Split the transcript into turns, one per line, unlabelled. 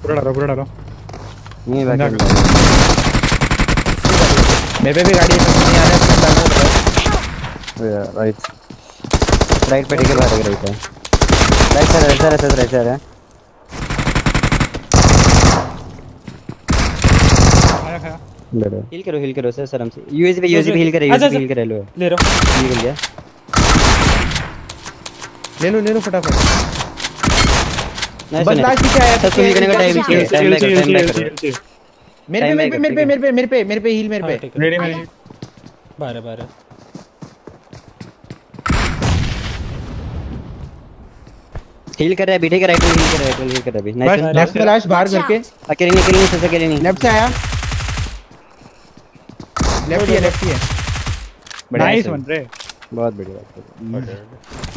पूरा डालो
नहीं बैक
मेरे पे भी गाड़ी नहीं आ रहा है।
राइट पे ठीक है, बाहर राइट है, राइट साइड है।
आया
हील करो सर आराम से। यूएसबी हील करे लो
ले रहा हूं।
निकल गया।
ले लो फटाफट।
बंदा
पीछे आया।
सब हील करने का टाइम बैक।
मेरे पे हील मेरे पे।
रेडी में
बाहर
हील कर रहा है अभी, ठीक है, राइट में हील कर रहा है अभी।
बस लेफ्ट फ्लैश बाहर करके
अकेले नहीं
लेफ्ट से आया। लेफ्ट ही है।
नाइस वन रे।
बहुत बढ़िया।